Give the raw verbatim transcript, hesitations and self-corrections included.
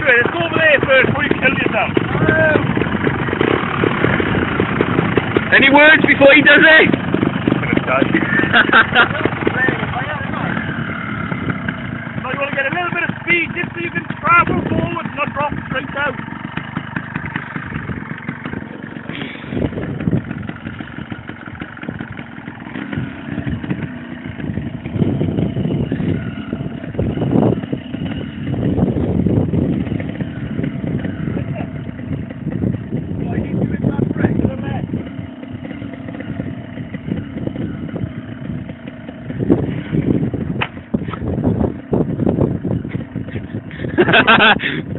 it. Let's go over there first before you kill yourself. Any words before he does it? Now you want to get a little bit of speed just so you can travel forward, not drop straight out. Ha ha ha!